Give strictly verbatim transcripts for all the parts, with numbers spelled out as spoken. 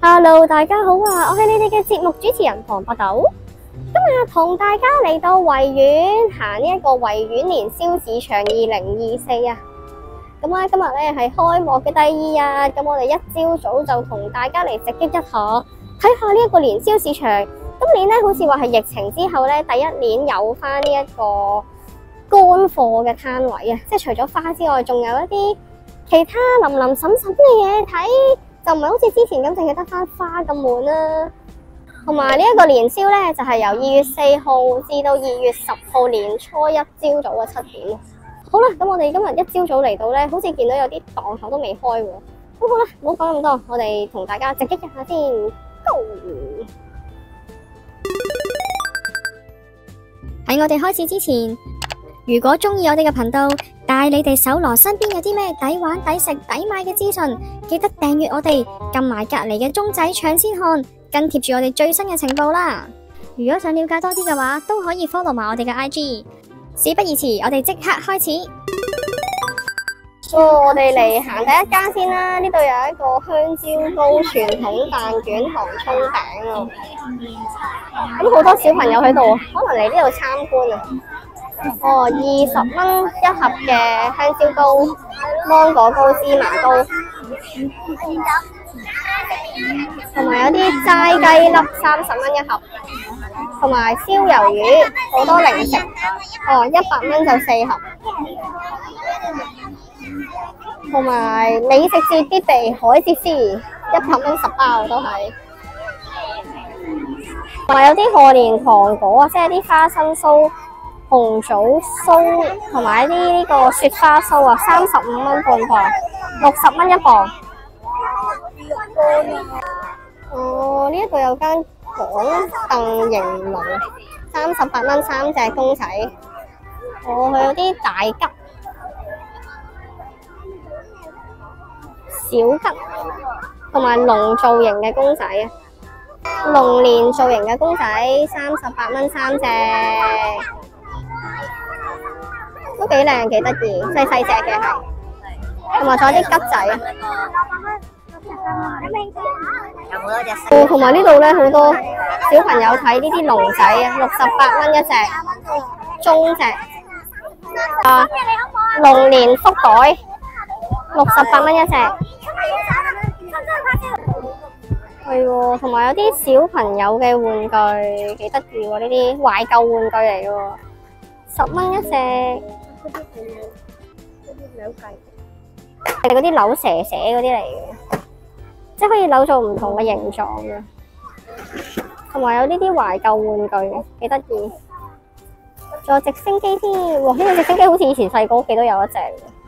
Hello， 大家好啊！我係你哋嘅節目主持人龐伯豆，今日同大家嚟到維園行呢一個維園年宵市場二零二四啊！咁咧今日咧係開幕嘅第二日，咁我哋一朝早就同大家嚟直擊一下，睇下呢一個年宵市場。今年咧好似話係疫情之後咧第一年有翻呢一個乾貨嘅攤位啊！即係除咗花之外，仲有一啲其他林林沈沈嘅嘢睇。就唔係好似之前咁，淨係得翻花咁悶啦。同埋呢一個年宵咧，就係、是、由二月四號至到二月十號年初一朝早嘅七點。好啦，咁我哋今日一朝早嚟到咧，好似見到有啲檔口都未開喎。咁好啦，唔好講咁多，我哋同大家直擊一下先。Go！ 喺我哋開始之前，如果中意我哋嘅頻道，帶你哋搜羅身邊有啲咩抵玩、抵食、抵買嘅資訊，記得訂閱我哋，撳埋隔籬嘅鐘仔搶先看，跟貼住我哋最新嘅情報啦。如果想了解多啲嘅話，都可以 follow 埋我哋嘅 I G。事不宜遲，我哋即刻開始。哦，我哋嚟行第一間先啦。呢度有一個香蕉糕傳統蛋卷糖葱餅啊。咁好多小朋友喺度，可能嚟呢度參觀啊。哦，二十蚊一盒嘅香蕉糕、芒果糕、芝麻糕，同埋有啲齋雞粒三十蚊一盒，同埋燒魷魚，好多零食。哦，一百蚊就四盒，同埋美食節必備海蜇絲，一百蚊十包都係。同埋有啲賀年糖果啊，即係啲花生酥、紅棗酥同埋一啲呢個雪花酥啊，三十五蚊半磅，六十蚊一磅。哦，呢一度有間港鄧迎龍，三十八蚊三隻公仔。哦，佢有啲大吉、小吉同埋龍造型嘅公仔啊，龍年造型嘅公仔，三十八蚊三隻。都幾靚幾得意，細細隻嘅係，同埋仲有啲桔仔啊。哦，同埋呢度咧好多小朋友睇呢啲龍仔啊，六十八蚊一隻，中隻啊，龍年福袋，六十八蚊一隻。係喎，同埋有啲小朋友嘅玩具，幾得意喎！呢啲懷舊玩具嚟嘅喎，十蚊一隻。係嗰啲扭蛇蛇嗰啲嚟嘅，即係可以扭做唔同嘅形狀嘅，同埋有呢啲懷舊玩具，幾得意。仲有直升機添，哇！呢個直升機好似以前細個屋企都有一隻，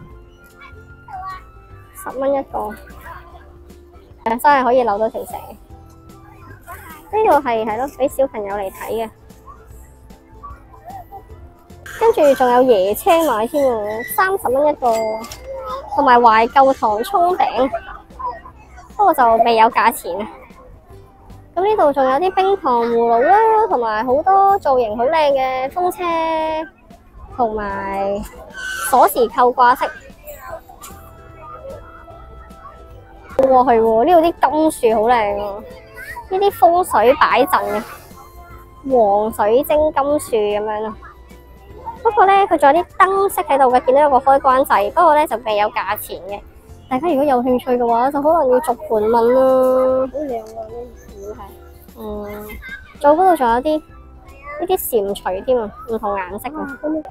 十蚊一個，真係可以扭到條蛇。呢度係係咯，俾小朋友嚟睇嘅。跟住仲有椰青買添喎，三十蚊一個，同埋懷舊糖葱餅，不過就未有價錢啊。咁呢度仲有啲冰糖葫蘆啦，同埋好多造型好靚嘅風車，同埋鎖匙扣掛飾。哇，係喎，呢度啲金樹好靚喎，呢啲風水擺陣嘅黃水晶金樹咁樣咯。不過咧，佢仲有啲燈飾喺度嘅，見到有個開關掣，不過咧就未有價錢嘅。大家如果有興趣嘅話，就可能要逐盤問啦。好靚喎，呢啲係。嗯，仲嗰度仲有啲呢啲蟾蜍添啊，唔同顏色嘅。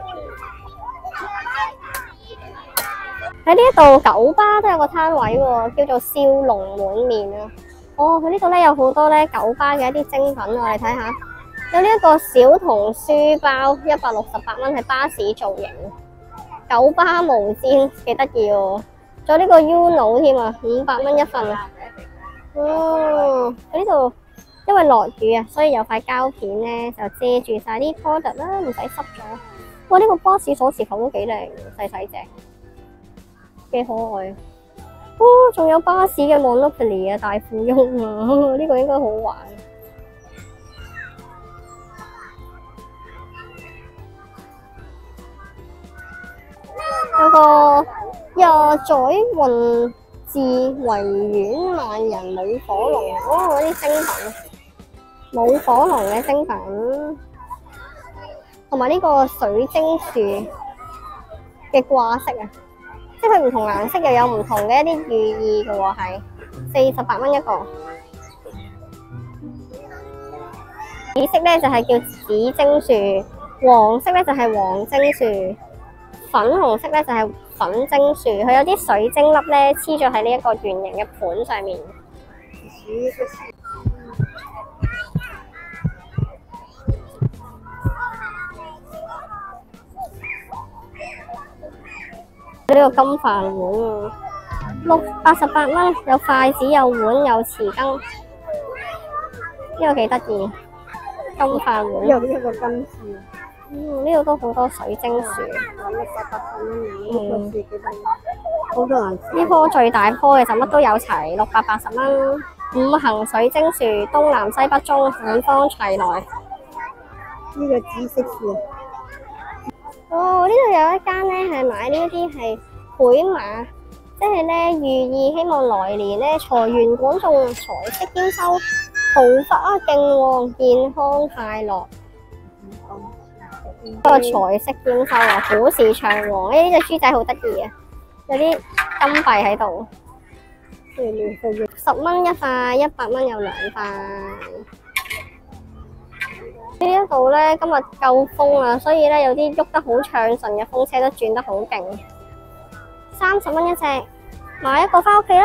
喺呢一度九巴都有個攤位喎，叫做笑龍滿面啊。哦，佢呢度咧有好多咧九巴嘅一啲精品，我哋睇下。有呢一個小童書包，一百六十八蚊，係巴士造型，九巴毛氈，幾得意喎！仲有呢個 Uno 添啊，五百蚊一份啊。哦，喺呢度因為落雨啊，所以有塊膠片咧就遮住晒啲 product 啦，唔使濕咗。哇！呢個巴士鎖匙扣都幾靚，細細隻，幾可愛。哦，仲有巴士嘅 Monopoly 啊，大富翁啊，呢個應該好玩。有個呀，載運至維園萬人舞火龍，哦，嗰啲精品，舞火龍嘅精品，同埋呢個水晶樹嘅掛飾啊，即係佢唔同顏色又有唔同嘅一啲寓意嘅喎，係四十八蚊一個。紫色咧就係叫紫晶樹，黃色咧就係黃晶樹，粉紅色咧就係粉晶樹。佢有啲水晶粒咧黐咗喺呢一個圓形嘅盤上面。呢個金飯碗啊，六八十八蚊，有筷子、有碗、有匙羹，呢、這個幾得意。金飯碗有呢個金樹，嗯，呢度都好多水晶樹，六百八十蚊，呢個樹幾得意，好多顏色。呢棵最大棵嘅就乜都有齊，六百八十蚊。五行水晶樹，東南西北中五方齊來。呢個紫色樹。哦，呢度有一間咧係買呢一啲係繪馬，即係咧寓意希望來年咧財源廣眾、財色兼收。桃花勁旺，健康快樂，不過財色兼收啊！股市暢旺，呢隻豬仔好得意啊！有啲金幣喺度，十蚊一塊，一百蚊有兩塊。呢一度咧今日夠風啊，所以咧有啲喐得好暢順嘅風車都轉得好勁。三十蚊一隻，買一個返屋企啦！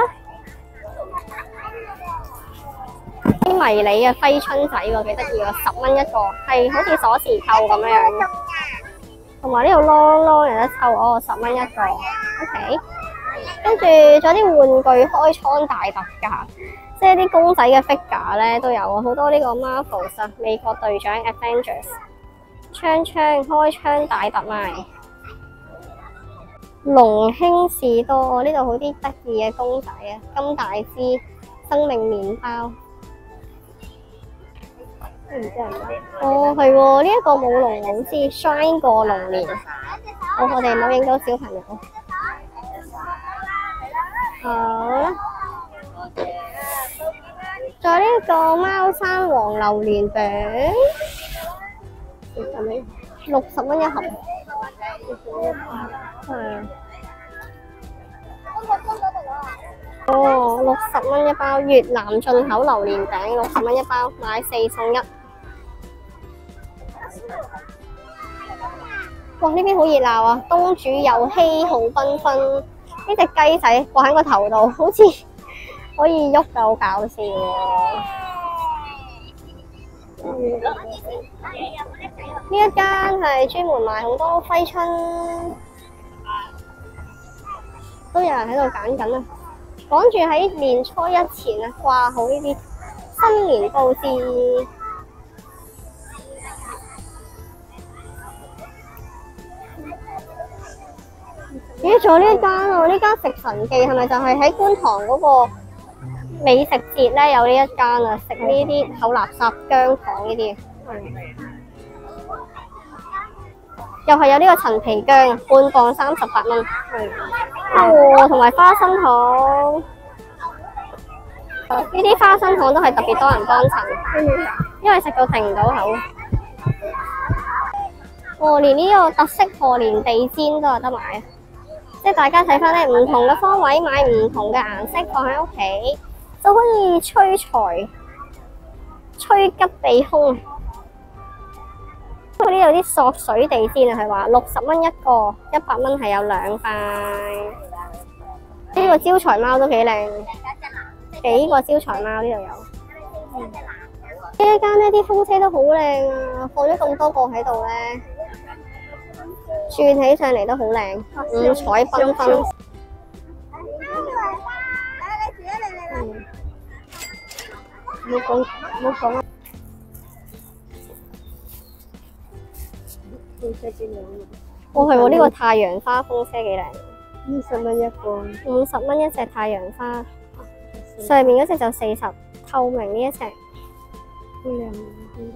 啲迷你啊，揮春仔喎，幾得意喎，十蚊一個，係好似鎖匙扣咁樣樣。同埋呢度啷啷有得抽，哦，十蚊一個 ，OK。跟住仲有啲玩具開倉大特價，即係啲公仔嘅 figure 咧都有啊，好多呢個 Marvel 啊，美國隊長 Avengers， 槍槍開槍大特賣。龍興士多，呢度好啲得意嘅公仔啊，金大師生命麵包。哦，係喎，呢一個舞龍舞獅 shine 過龍年，我我哋冇影到小朋友。好啦，仲有呢個貓山王榴蓮餅，六十蚊一盒。係。哦，六十蚊一包越南進口榴蓮餅，六十蚊一包，買四送一。哇！呢邊好熱鬧啊，東主有喜好繽紛，呢隻雞仔掛喺個頭度，好似可以喐㗎，好搞笑喎！呢一間係專門賣好多揮春，都有人喺度揀緊啊！趕住喺年初一前啊掛好呢啲新年佈置。咦，仲有呢一間喎？呢間食神記係咪就係喺觀塘嗰個美食節咧？有呢一間啊，食呢啲口垃圾薑糖呢啲。又係有呢個陳皮薑，半磅三十八蚊。哦，同埋花生糖。呢啲花生糖都係特別多人幫襯，因為食到停唔到口。哦，連呢個特色賀年地氈都有得買啊！即係大家睇翻咧，唔同嘅方位買唔同嘅顏色放喺屋企，就可以催財、催吉避凶。呢度有啲索水地氈啊，係話六十蚊一個，一百蚊係有兩塊。呢個招財貓都幾靚，幾個招財貓呢度有。呢一間呢啲風車都好靚啊，放咗咁多個喺度咧，轉起上嚟都好靚，五彩繽紛。冇講冇講啊！風車幾靚啊！哦，係喎，呢個太陽花風車幾靚。二十蚊一個。五十蚊一隻太陽花，上面嗰隻就四十，透明呢一隻。好靚啊！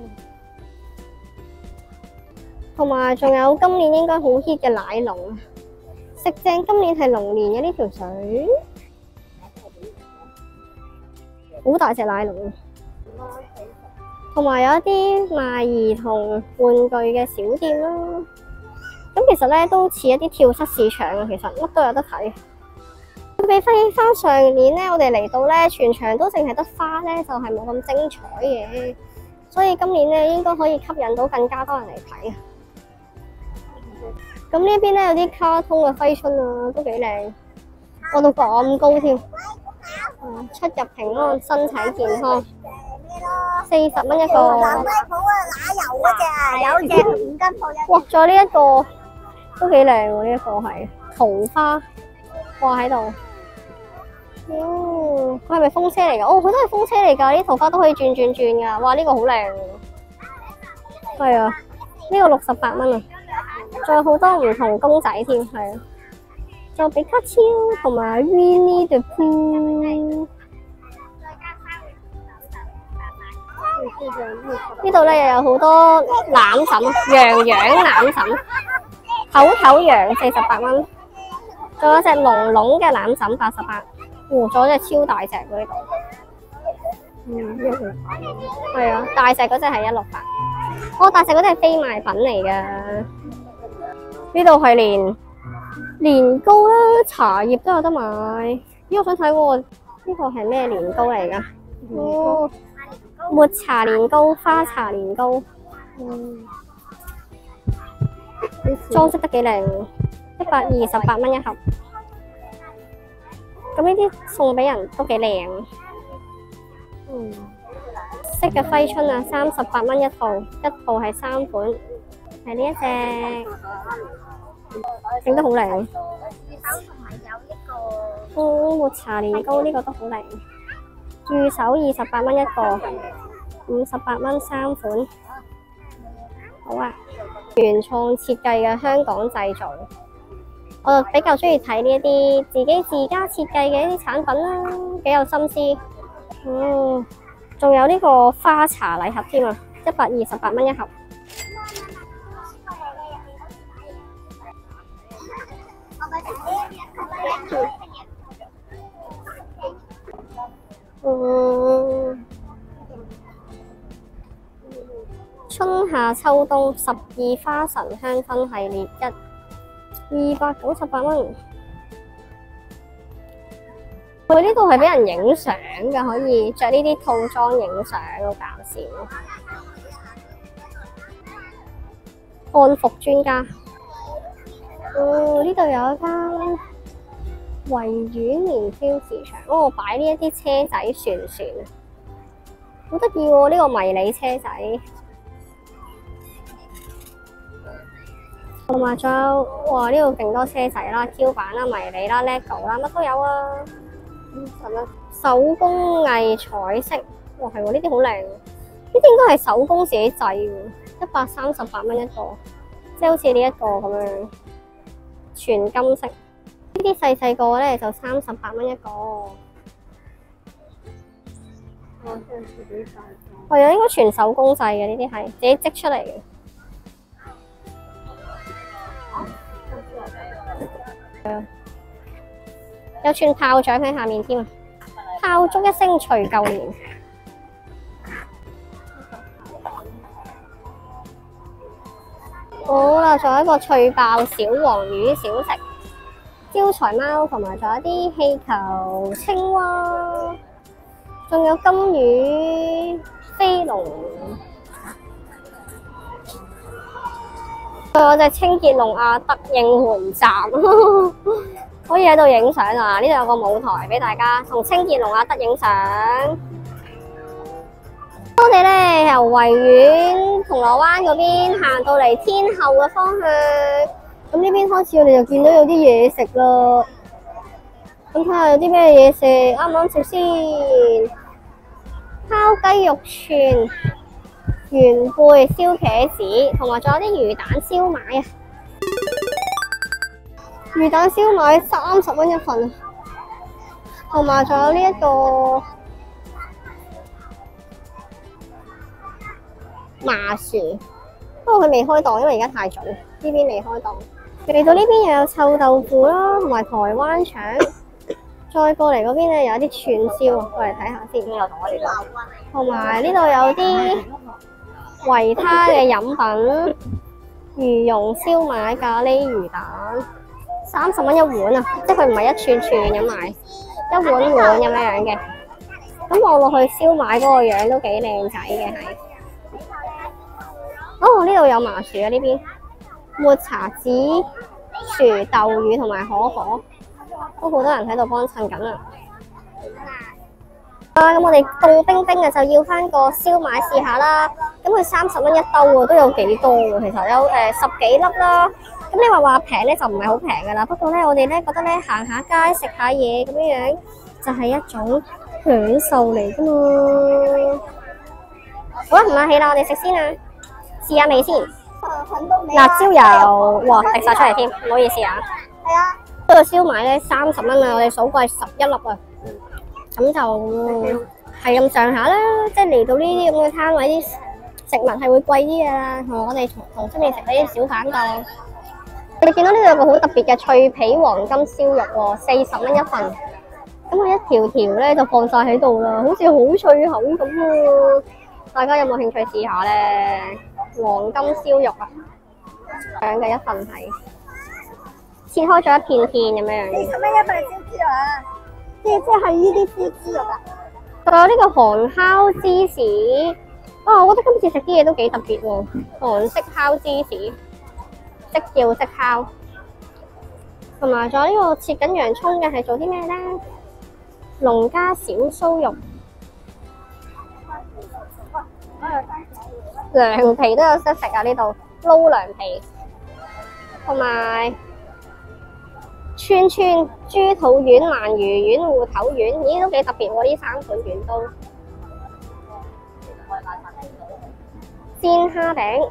同埋仲有今年應該好 hit 嘅奶龍啊！食正今年係龍年嘅呢條水。 好大隻奶龍，同埋有一啲賣兒童玩具嘅小店啦。咁其實咧都似一啲跳蚤市場啊，其實乜都有得睇。比翻翻上年咧，我哋嚟到咧，全場都淨係得花咧，就係冇咁精彩嘅。所以今年咧應該可以吸引到更加多人嚟睇啊！咁呢邊咧有啲卡通嘅揮春啊，都幾靚，過到咁高添。嗯，出入平安，身體健康，四十蚊一個。 好啊，奶油嗰隻啊，有隻五斤貨一。 哇！仲有呢一個都幾靚喎，呢一個係桃花掛喺度。嗯，佢係咪風車嚟㗎？哦，佢都係風車嚟㗎，啲桃花都可以轉轉轉㗎。哇！呢個好靚喎。係啊，呢個六十八蚊啊，仲有好多唔同公仔添，係啊。仲有比卡超同埋 Winnie the Pooh。呢度咧又有好多攬枕，羊羊攬枕，口頭羊四十八蚊，仲有隻龍龍嘅攬枕八十八，哇！仲有隻超大隻喎呢度，嗯，係啊，大隻嗰隻係一六八，哦，大隻嗰隻係非賣品嚟㗎，呢度係連年糕啦、茶葉都有得買，咦，我想睇喎，呢個係咩年糕嚟㗎？哦。抹茶年糕、花茶年糕，嗯，裝飾得幾靚，一百二十八蚊一盒。咁呢啲送俾人都幾靚，嗯，色嘅揮春啊，三十八蚊一套，一套係三款，係呢一隻，整得好靚。哦，抹茶年糕呢個都好靚。御守二十八蚊一個，五十八蚊三款，好啊！原創設計嘅香港製造，我就比較中意睇呢一啲自己自家設計嘅一啲產品啦，幾有心思。嗯，仲有呢個花茶禮盒添啊，一百二十八蚊一盒。嗯，春夏秋冬十二花神香薰系列一，二百九十八蚊。佢呢度係俾人影相㗎，可以着呢啲套裝影相，好搞笑。漢服專家，哦，呢度有一間維園年宵市場，哦，擺呢一啲車仔船船，好得意喎！呢個迷你車仔，同埋仲有，哇！呢度勁多車仔啦、Q 版啦、迷你啦、LEGO 啦，乜都有啊！咁樣手工藝彩色，哇，係喎，呢啲好靚，呢啲應該係手工自己製喎，一百三十八蚊一個，即係好似呢一個咁樣，全金色。呢啲細細個咧就三十八蚊一個，係啊，應該全手工製嘅，呢啲係自己織出嚟嘅。有串炮仗喺下面添啊！炮竹一聲除舊年。好啦，仲有一個脆爆小黃魚小食。招財貓同埋仲有啲氣球、青蛙，仲有金魚、飛龍，仲有隻清潔龍啊！德應援站可以喺度影相啊！呢度有個舞台俾大家同清潔龍阿德影相。我哋咧由維園銅鑼灣嗰邊行到嚟天后嘅方向。咁呢邊開始我哋就見到有啲嘢食啦，咁睇下有啲咩嘢食，啱唔啱食先？烤雞肉串、元貝燒茄子，同埋仲有啲魚蛋燒賣啊！魚蛋燒賣三十蚊一份，同埋仲有呢一個麻薯，不過佢未開檔，因為而家太早，呢邊未開檔。嚟到呢邊又有臭豆腐啦，同埋台灣腸， 再過嚟嗰邊咧有一啲串燒，過嚟睇下先。又同我哋講。同埋呢度有啲維他嘅飲品，魚蓉燒賣、咖喱魚蛋，三十蚊一碗啊！即係佢唔係一串串咁賣，一碗碗咁樣樣嘅。咁望落去燒賣嗰個樣都幾靚仔嘅係。哦，呢度有麻薯啊！呢邊抹茶紫薯豆乳同埋可可，都好多人喺度幫襯緊啊！啊，咁我哋凍冰冰嘅就要翻個燒賣試下啦。咁佢三十蚊一兜喎，都有幾多喎？其實有誒、呃、十幾粒啦。咁你話話平咧就唔係好平噶啦。不過咧我哋咧覺得咧行下街食下嘢咁樣樣就係、是、一種享受嚟噶嘛。好啦，唔客氣啦，我哋食先啊，試下味先。辣椒油，哇，滴晒出嚟添，唔好意思啊。 係啊。 不過燒賣咧三十蚊啊，我哋數過係十一粒啊。咁就係咁上下啦，即係嚟到呢啲咁嘅攤位，啲食物係會貴啲嘅啦。同我哋同同出面食嗰啲小販檔，你見到呢度有個好特別嘅脆皮黃金燒肉喎，四十蚊一份。咁佢一條條咧就放晒喺度啦，好似好脆口咁喎。大家有冇興趣試下咧？黃金燒肉啊，兩嘅一份係切開咗一片片咁樣樣。 四十蚊一份燒豬肉啊！即係即係呢啲燒豬肉啊！ 仲有呢個韓烤芝士，啊，我覺得今次食啲嘢都幾特別喎。韓式烤芝士，即叫即烤。同埋仲有呢個切緊洋葱嘅係做啲咩咧？農家小酥肉，涼皮都有得食啊！呢度撈涼皮，同埋串串豬肚丸、鰻魚丸、芋頭丸，咦都幾特別喎！呢三款丸都煎蝦餅，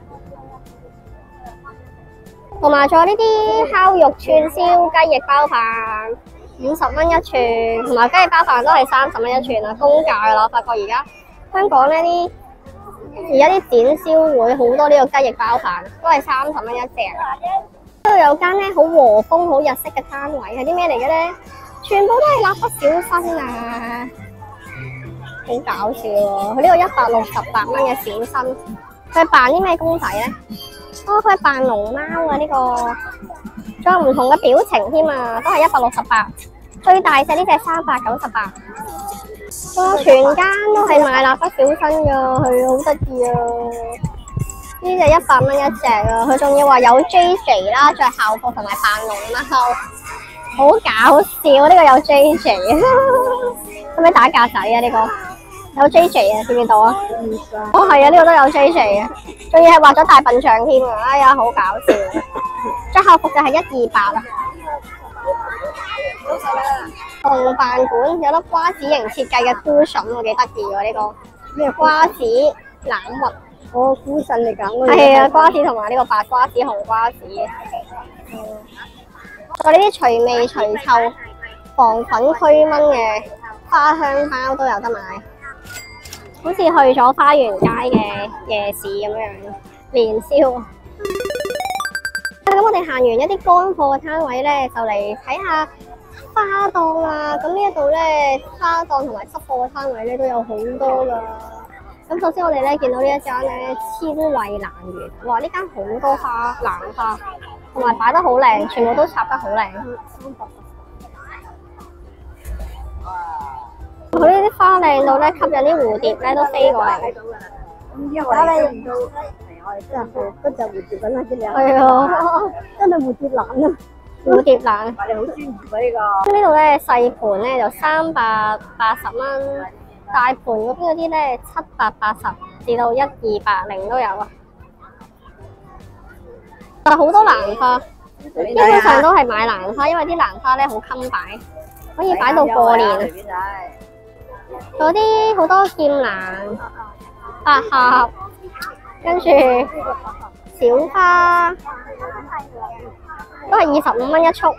同埋仲有呢啲烤肉串燒、雞翼包飯，五十蚊一串，同埋雞翼包飯都係三十蚊一串啊，公價噶啦！我發覺而家香港呢啲而家啲展銷會好多呢個雞翼包飯，都係三十蚊一隻。呢度有間咧好和風、好日式嘅攤位，係啲咩嚟嘅咧？全部都係蠟筆小新啊！好搞笑喎！佢呢個一百六十八蚊嘅小新，佢係扮啲咩公仔咧？哦，佢係扮龍貓啊！呢、這個仲有唔同嘅表情添啊，都係一百六十八。最大隻呢隻三百九十八。仲有全間都係賣蠟筆小新㗎，係好得意啊！呢隻一百蚊一隻啊！佢仲要話有 J J 啦，着校服同埋扮龍貓，好搞笑！呢、這個有 J J 啊，可唔可以打格仔啊？呢、這個有 J J 啊，見唔見到啊？哦，係啊，呢、這個都有 J J 啊，仲要係畫咗大笨象添啊！哎呀，好搞笑！着校服就係一二八啊。動漫館有粒瓜子形設計嘅 cushion， 我幾得意喎呢個咩瓜子欖核。哦，cushion嚟㗎，係啊，瓜子同埋呢個白瓜子、紅瓜子。嗯，仲有呢啲除味除臭、防菌驅蚊嘅花香包都有得買，好似去咗花園街嘅夜市咁樣年宵。咁我哋行完一啲乾貨嘅攤位咧，就嚟睇下花檔啦。咁呢一度咧，花檔同埋濕貨嘅攤位咧都有好多噶。咁首先我哋咧見到呢一間咧千惠蘭園，哇！呢間好多花蘭花，同埋擺得好靚，全部都插得好靚。佢呢啲花靚到咧，吸引啲蝴蝶咧都飛過嚟。 打你唔到，我哋真係好嗰隻蝴蝶咁啦，知你啊？ 係啊， 真係蝴蝶蘭啊！ 蝴蝶蘭， 我哋好專業啊呢個。 呢度咧細盤咧就三百八十蚊，大盤嗰邊嗰啲咧七百八十至到一二八零都有啊。但係好多蘭花，基本上都係買蘭花，因為啲蘭花咧好襟擺，可以擺到過年。仲有啲好多劍蘭、百合，跟住小花，都係二十五蚊一束。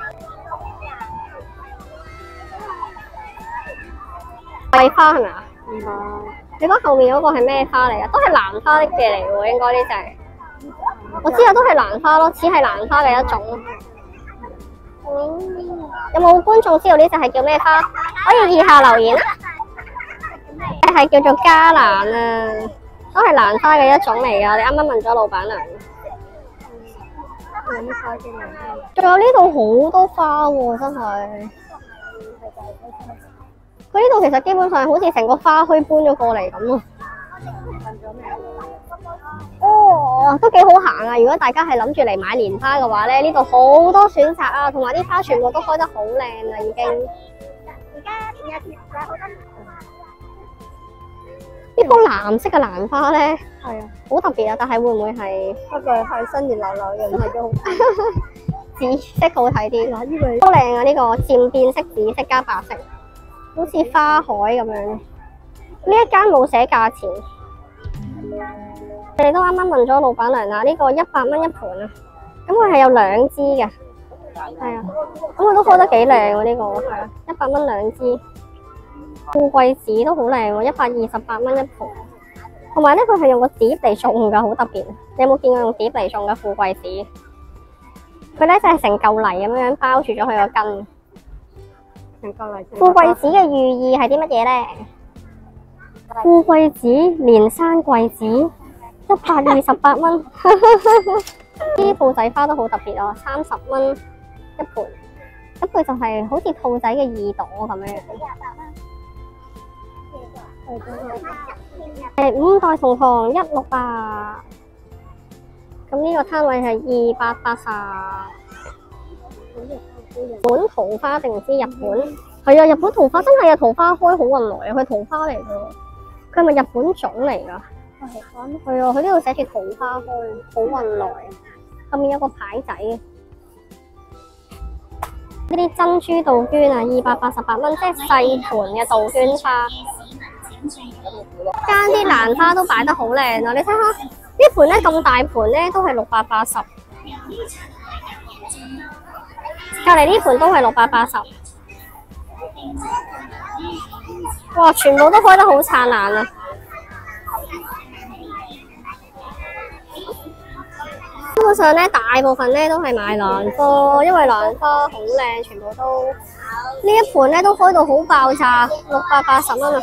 桂花係咪啊？唔係。你講後面嗰個係咩花嚟啊？都係蘭花嘅嚟喎，應該呢隻。我知啊，都係蘭花咯，似係蘭花嘅一種。 嗯，有冇觀眾知道呢隻係叫咩花？可以以下留言啦。係叫做加蘭啊，都係蘭花嘅一種嚟噶。你啱啱問咗老闆娘。仲有呢度好多花喎，真係。佢呢度其實基本上好似成個花墟搬咗過嚟咁啊！哦，都幾好行啊！如果大家係諗住嚟買蓮花嘅話咧，呢度好多選擇啊，同埋啲花全部都開得好靚啦，已經。呢棵藍色嘅蘭花咧，係啊，好特別啊！但係會唔會係不過係新年流流嘅，唔係幾好睇。紫色好睇啲，嗱呢個都靚啊！呢個漸變色紫色加白色，好似花海咁樣。呢一間冇寫價錢，你哋都啱啱問咗老闆娘啦。呢個一百蚊一盤啊，咁佢係有兩支嘅，係啊，咁佢都開得幾靚喎呢個，係啊，一百蚊兩支。富貴子都好靚喎，一百二十八蚊一盤。同埋咧，佢係用個碟嚟種噶，好特別。你有冇見過用碟嚟種嘅富貴子？佢咧就係成嚿泥咁樣包住咗佢個根。成嚿泥。富貴子嘅寓意係啲乜嘢咧？富貴子連生貴子，一百二十八蚊。啲兔仔花都好特別啊，三十蚊一盤。咁佢就係好似兔仔嘅耳朵咁樣。誒，五代同堂一六八，咁呢個攤位係二百八十。日本桃花定唔知日本？係啊，日本桃花真係啊，桃花開好運來啊，佢桃花嚟噶，佢係咪日本種嚟噶？係啊，佢呢度寫住桃花開，好運來，後面有個牌仔。呢啲珍珠杜鵑啊，二百八十八蚊，即係細盤嘅杜鵑花。間啲蘭花都擺得好靚啊！你睇下呢盤咧咁大盤咧，都係六百八十。隔籬呢盤都係六百八十。哇！全部都開得好燦爛啊！基本上咧，大部分咧都係買蘭花，因為蘭花好靚，全部都呢一盤咧都開到好爆炸，六百八十蚊啊！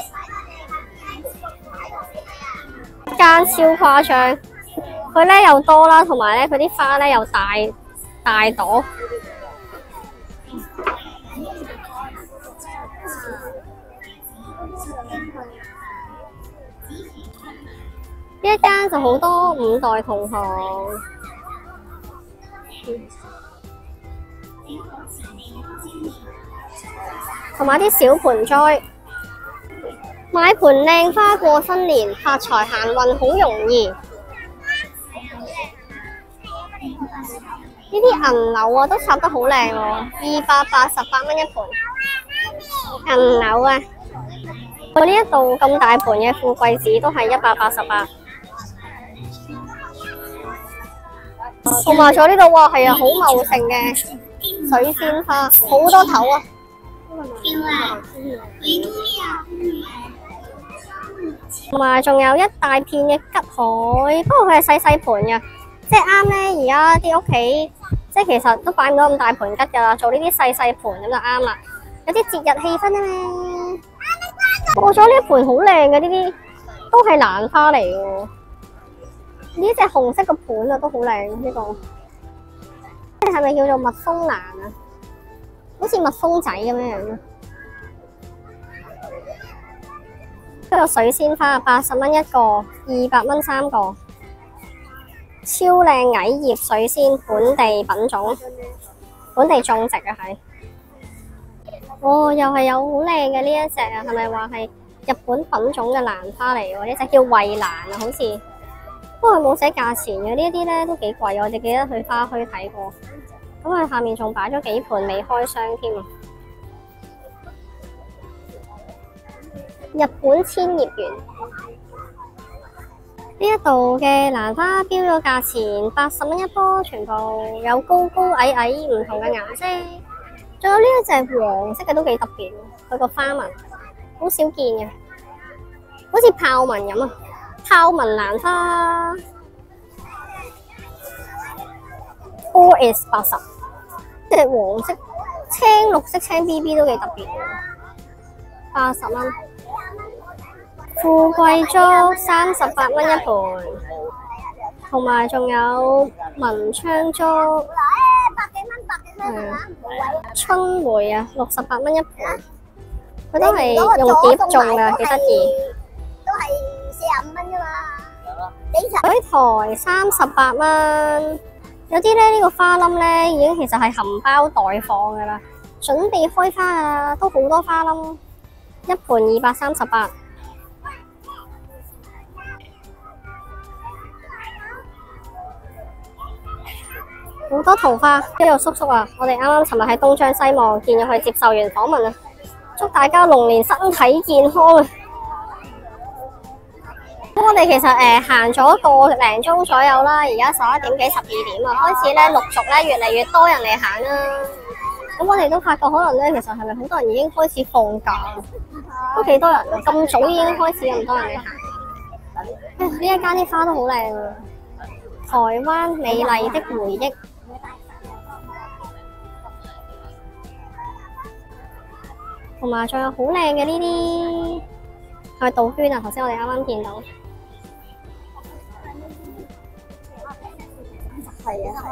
間超誇張，佢咧又多啦，同埋咧佢啲花咧又大大朵。呢一間就好多五代同堂。同埋啲小盆栽，買盆靚花過新年，發財行運好容易。呢啲銀柳啊，都插得好靚喎，二百八十八蚊一盤。銀柳啊，我呢一度咁大盤嘅富貴子都係一百八十八。同埋咗呢度喎，係啊，好茂盛嘅水仙花，好多頭啊！同埋仲有一大片嘅桔海，不過佢係細細盤嘅，即係啱咧。而家啲屋企即係其實都擺唔到咁大盤桔噶啦，做呢啲細細盤咁就啱啦，有啲節日氣氛啊嘛。過咗呢一盤好靚嘅，呢啲都係蘭花嚟嘅。呢隻紅色嘅盤啊，都好靚呢個。即係咪叫做蜜蜂蘭啊？好似蜜蜂仔咁樣樣。呢個水仙花八十蚊一個，二百蚊三個。超靚矮葉水仙，本地品種，本地種植啊係。哦，又係有好靚嘅呢一隻啊，係咪話係日本品種嘅蘭花嚟喎？呢隻叫慧蘭啊，好似。不過冇寫價錢嘅，呢一啲咧都幾貴，我哋記得去花墟睇過。咁佢下面仲擺咗幾盤未開箱添啊！日本千葉園呢一度嘅蘭花標咗價錢八十蚊一棵，全部有高高矮矮唔同嘅顏色。仲有呢一隻黃色嘅都幾特別，佢個花紋好少見嘅，好似豹紋咁啊！豹紋蘭花 ，four is 八十。 即係黃色、青綠色青 B B 都幾特別，八十蚊。富貴竹三十八蚊一盤，同埋仲有文昌竹，係啊，春梅啊，六十八蚊一盤，佢都係用碟種㗎，幾得意。 都係四十五蚊啫嘛。 海苔三十八蚊，有啲咧呢個花冧咧已經其實係含苞待放㗎啦，準備開花啊，都好多花冧，一盤二百三十八。好多桃花，呢個叔叔啊，我哋啱啱尋日喺東張西望見咗佢接受完訪問啊，祝大家龍年身體健康啊！咁我哋其實誒行咗個零鐘左右啦，而家十一點幾十二點啊，開始咧陸續咧越嚟越多人嚟行啦。咁我哋都發覺可能咧，其實係咪好多人已經開始放假？都幾多人啊！咁早已經開始咁多人嚟行。哎呀，呢一間啲花都好靚啊！台灣美麗的回憶。同埋仲有好靚嘅呢啲係咪杜鵑啊？頭先我哋啱啱見到， 係啊，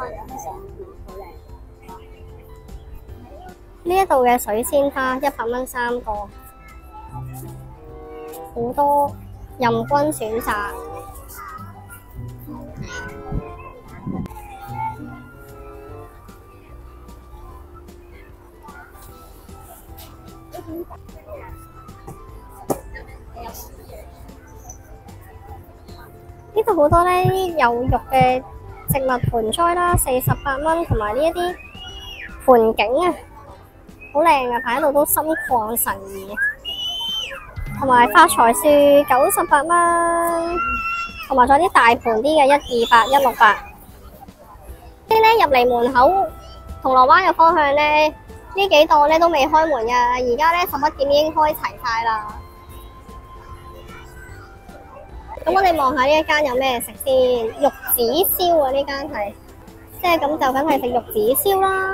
呢一度嘅水仙花一百蚊三個，好多任君選擇。呢度好多呢啲有肉嘅植物盆栽啦，四十八蚊，同埋呢一啲盆景啊，好靚啊，擺喺度都心曠神怡。同埋發財樹九十八蚊，同埋仲有啲大盤啲嘅一二八、一六八。呢啲咧入嚟門口銅鑼灣嘅方向咧，呢幾檔咧都未開門㗎，而家咧十一點已經開齊晒啦。咁我哋望下呢一間有咩食先，玉子燒啊，呢間係，即係咁就梗係食玉子燒啦。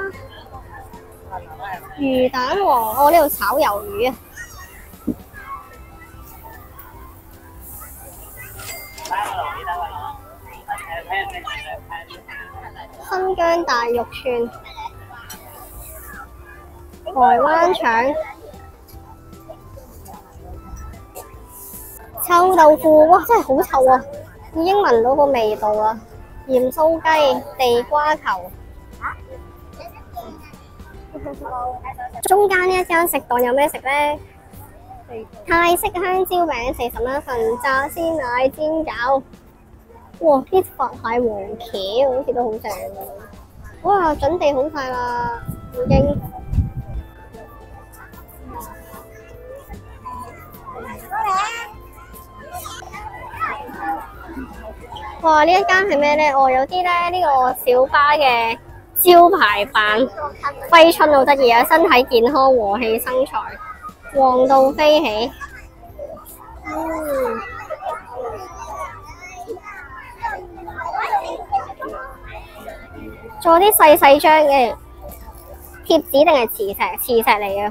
魚蛋黃，哦呢度炒魷魚啊。新疆大肉串，台灣腸。臭豆腐，哇，真係好臭啊！已經聞到個味道啊！鹽酥雞、地瓜球。中間呢一間食檔有咩食呢？泰式香蕉餅四十蚊一份，炸鮮奶煎餃。哇！啲佛蟹黃茄好似都好正啊！哇，準備好晒啦，已經。哇！呢一間係咩呢？哦，有啲咧呢、這個小巴嘅招牌飯，揮春好得意啊！身體健康，和氣生財，旺到飛起。嗯。做啲細細張嘅貼紙定係磁石？磁石嚟嘅。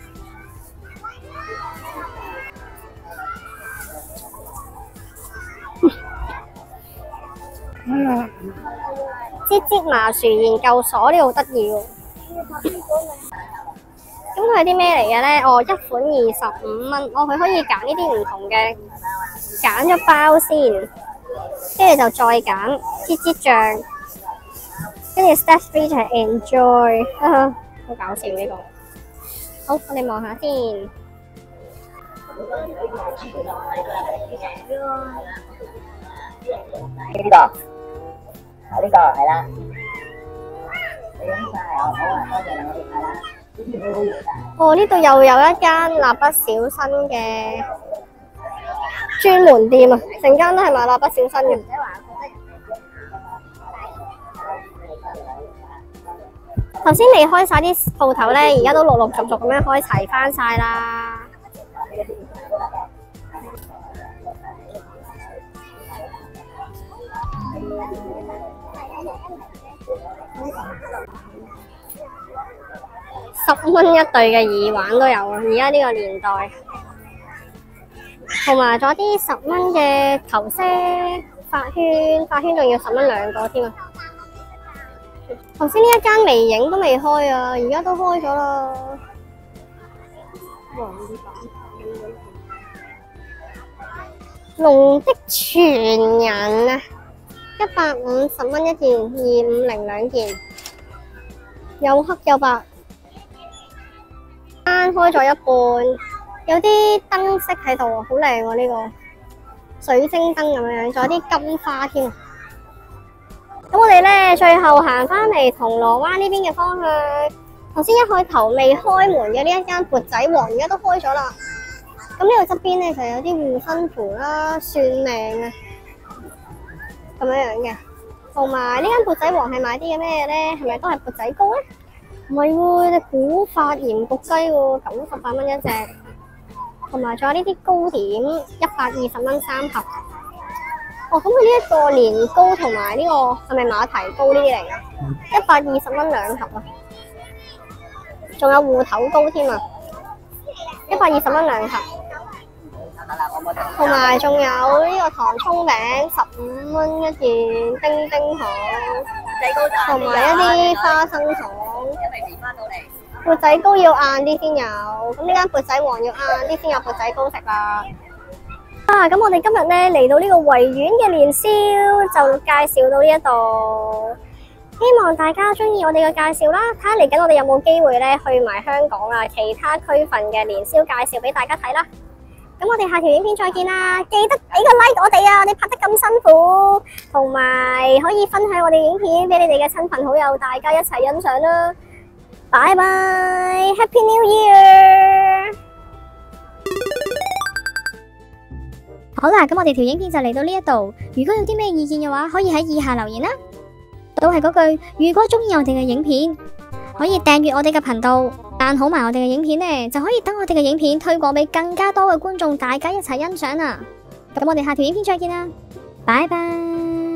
嗯，唧唧麻薯研究所呢度好得意喎。咁佢係啲咩嚟嘅咧？哦，一款二十五蚊。哦，佢可以揀呢啲唔同嘅，揀咗包先，跟住就再揀唧唧醬，跟住 step three 就係 enjoy， 啊，好搞笑呢個。好，我哋望下先。 呢個，啊呢個係啦，你影晒我好啊，多謝你係啦。 哦，呢度又有一間蠟筆小新嘅專門店啊，成間都係賣蠟筆小新嘅。頭先未開晒啲鋪頭咧，而家都陸陸續續咁樣開齊翻晒啦。 十蚊一對嘅耳環都有啊！而家呢個年代，同埋仲有啲十蚊嘅頭飾、髮圈，髮圈仲要十蚊兩個添啊！頭先呢一間微影都未開啊，而家都開咗啦。龍的傳人啊，一百五十蚊一件，二五零兩件，有黑有白。啱開咗一半，有啲燈飾喺度啊，好靚喎呢個水晶燈咁樣，仲有啲金花添啊！咁我哋咧最後行翻嚟銅鑼灣呢邊嘅方向，頭先一開頭未開門嘅呢一間缽仔王，而家都開咗啦。咁呢度側邊咧就有啲護身符啦、算命啊咁樣樣嘅，同埋呢間缽仔王係賣啲嘅咩咧？係咪都係缽仔糕咧？唔係喎，隻古法鹽焗雞喎，九十八蚊一隻，同埋仲有呢啲糕點，一百二十蚊三盒。哦，咁佢呢一個年糕同埋呢個係咪馬蹄糕呢啲嚟㗎？一百二十蚊兩盒啊！仲有芋頭糕添啊，一百二十蚊兩盒。同埋仲有呢個糖葱餅，十五蚊一件，叮叮糖，同埋一啲花生糖。缽仔糕要晏啲先有，咁呢間缽仔王要晏啲先有缽仔糕食啦。啊，咁我哋今日咧嚟到呢個維園嘅年宵就介紹到呢一度，希望大家中意我哋嘅介紹啦。睇下嚟緊我哋有冇機會咧去埋香港啊其他區份嘅年宵介紹俾大家睇啦。咁我哋下條影片再見啦，記得俾個 like 我哋啊！我哋拍得咁辛苦，同埋可以分享我哋影片俾你哋嘅親朋好友，大家一齊欣賞啦。拜拜 ，Happy New Year！ 好啦，咁我哋條影片就嚟到呢一度。如果有啲咩意見嘅話，可以喺以下留言啦。都係嗰句，如果中意我哋嘅影片，可以訂閱我哋嘅頻道，讚好埋我哋嘅影片呢，就可以等我哋嘅影片推廣俾更加多嘅觀眾，大家一齊欣賞啦。咁我哋下條影片再見啦，拜拜。